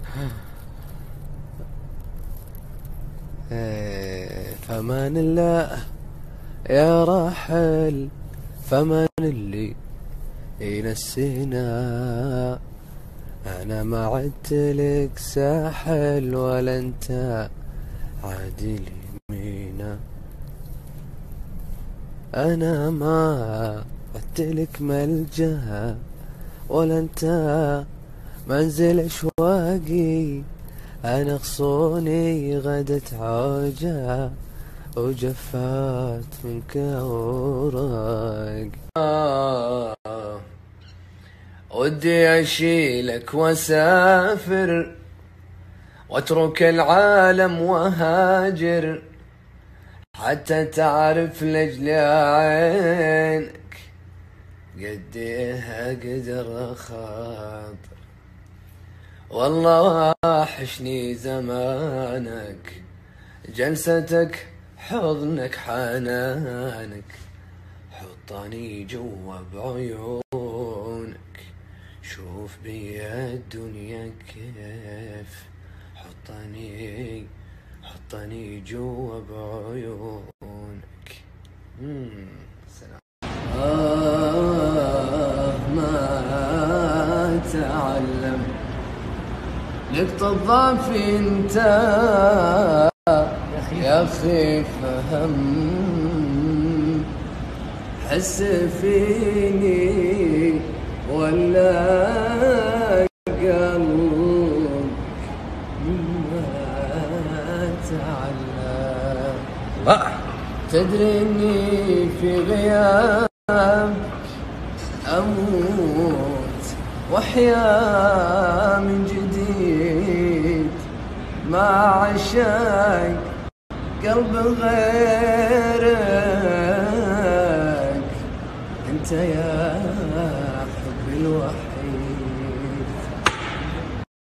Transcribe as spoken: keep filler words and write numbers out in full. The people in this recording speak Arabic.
فمان الله يا راحل، فمان اللي ينسينا. أنا ما عدت لك ساحل ولا أنت عادل يمينا. أنا ما عدت لك ملجأ ولا أنت منزل أشواقي. أنا غصوني غدت عوجة وجفات منك أوراق. آه ودي أشيلك وأسافر وأترك العالم وهاجر، حتى تعرف لجل عينك قديها قدر خاطر. والله وحشني زمانك، جلستك حضنك حنانك، حطني جوا بعيونك. شوف بي الدنيا كيف، حطني حطني جوا بعيونك. سلام. آه ما تعلم لك طضاف انت يا أخي، فهم حس فيني ولا قلبك ما تعلم. تدري اني في غيابك اموت واحيا من جديد، ما عشاق قلب غيرك انت يا